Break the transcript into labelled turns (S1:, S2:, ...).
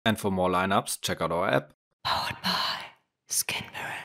S1: And for more lineups, check out our app.
S2: Powered by Skin Mirror.